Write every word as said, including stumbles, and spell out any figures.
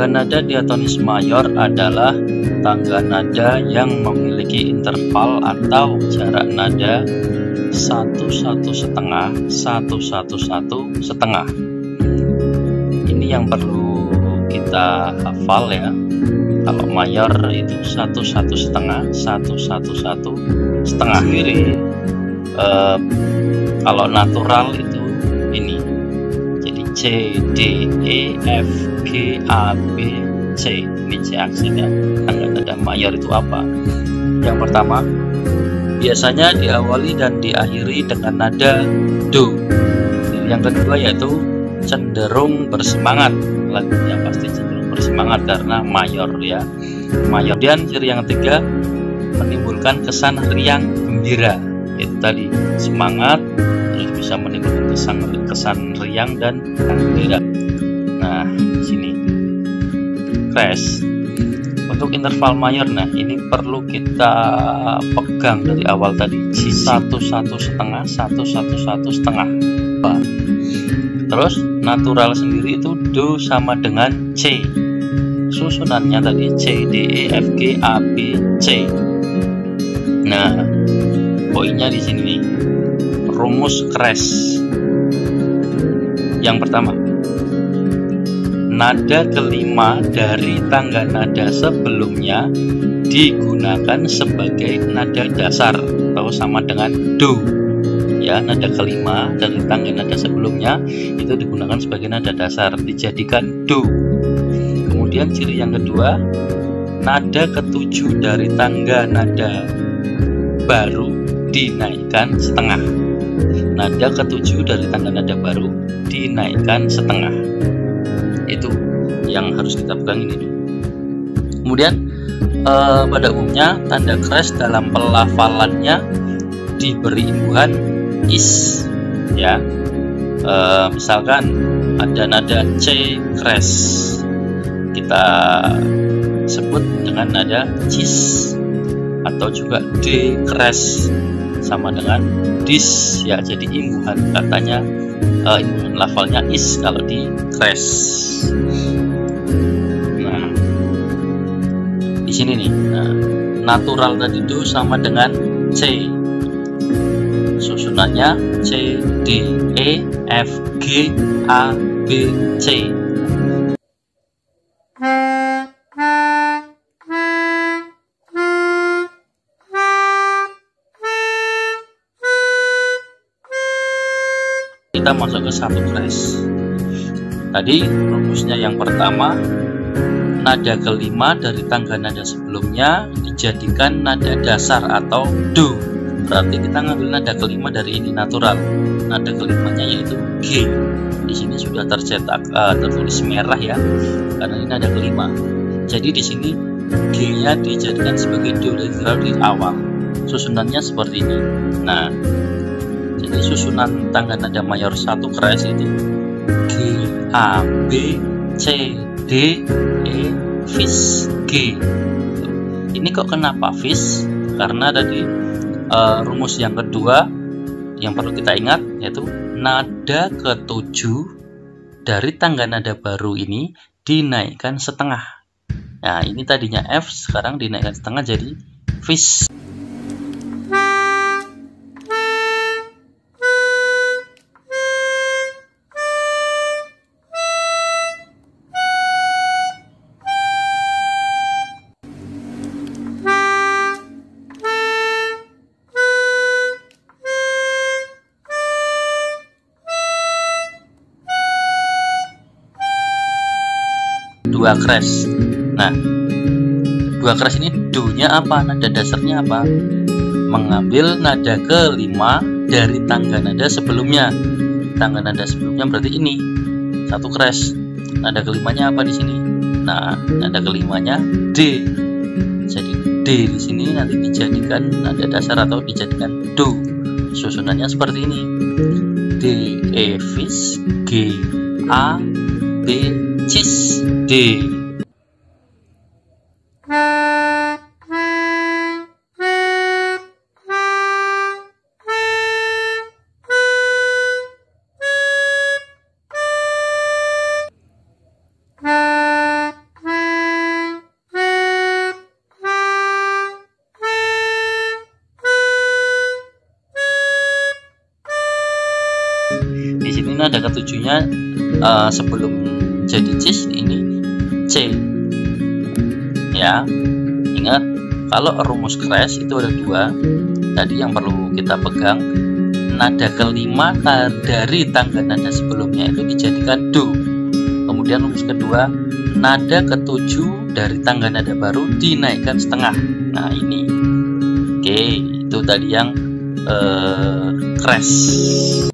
Tangga nada diatonis mayor adalah tangga nada yang memiliki interval atau jarak nada satu satu setengah satu satu satu setengah. Ini yang perlu kita hafal ya. Kalau mayor itu satu satu setengah satu satu satu setengah kiri. E, kalau natural itu ini. Jadi C D E F G A B C, ini C aksen ya. Tangga nada mayor itu apa? Yang pertama, biasanya diawali dan diakhiri dengan nada do. Yang kedua yaitu cenderung bersemangat. Lagunya pasti cenderung bersemangat karena mayor ya. Mayor. Dan ciri yang ketiga, menimbulkan kesan riang gembira. Itu tadi semangat, terus bisa menimbulkan kesan kesan riang dan gembira. Nah, di sini crash untuk interval mayor. Nah, ini perlu kita pegang dari awal tadi, C satu satu setengah satu satu satu setengah. Terus natural sendiri itu do sama dengan C, susunannya tadi C D E F G A B C. Nah, poinnya di sini nih, rumus crash. Yang pertama, nada kelima dari tangga nada sebelumnya digunakan sebagai nada dasar atau sama dengan do. Ya, nada kelima dari tangga nada sebelumnya itu digunakan sebagai nada dasar, dijadikan do. Kemudian ciri yang kedua, nada ketujuh dari tangga nada baru dinaikkan setengah. Nada ketujuh dari tangga nada baru dinaikkan setengah. Itu yang harus kita pegang ini. Kemudian eh, pada umumnya tanda crash dalam pelafalannya diberi imbuhan is ya. Eh, misalkan ada nada C crash, kita sebut dengan nada cis, atau juga D crash sama dengan dis ya. Jadi imbuhan katanya uh, imbuhan lafalnya is kalau di crash. Nah, di sini nih, nah, natural tadi do sama dengan C, susunannya C D E F G A B C. Kita masuk ke satu crash. Tadi rumusnya yang pertama, nada kelima dari tangga nada sebelumnya dijadikan nada dasar atau do. Berarti kita ngambil nada kelima dari ini natural. Nada kelimanya yaitu G. Di sini sudah tercetak uh, tertulis merah ya, karena ini nada kelima. Jadi di sini G-nya dijadikan sebagai do dari awal. Susunannya seperti ini. Nah, jadi susunan tangga nada mayor satu crash itu G A B C D E fis G. Ini kok kenapa fis? Karena tadi uh, rumus yang kedua yang perlu kita ingat yaitu nada ketujuh dari tangga nada baru ini dinaikkan setengah. Nah, ini tadinya F, sekarang dinaikkan setengah jadi fis. Dua crash. Nah, dua crash ini do-nya apa? Nada dasarnya apa? Mengambil nada kelima dari tangga nada sebelumnya. Tangga nada sebelumnya berarti ini satu crash. Nada kelimanya apa di sini? Nah, nada kelimanya D. Jadi D di sini nanti dijadikan nada dasar atau dijadikan do. Susunannya seperti ini. D E fis G A B cis D. nada ketujuhnya uh, sebelum jadi cis ini C ya. Ingat, kalau rumus crash itu ada dua tadi yang perlu kita pegang. Nada kelima dari tangga nada sebelumnya itu dijadikan do. Kemudian rumus kedua, nada ketujuh dari tangga nada baru dinaikkan setengah. Nah ini, oke, itu tadi yang uh, crash.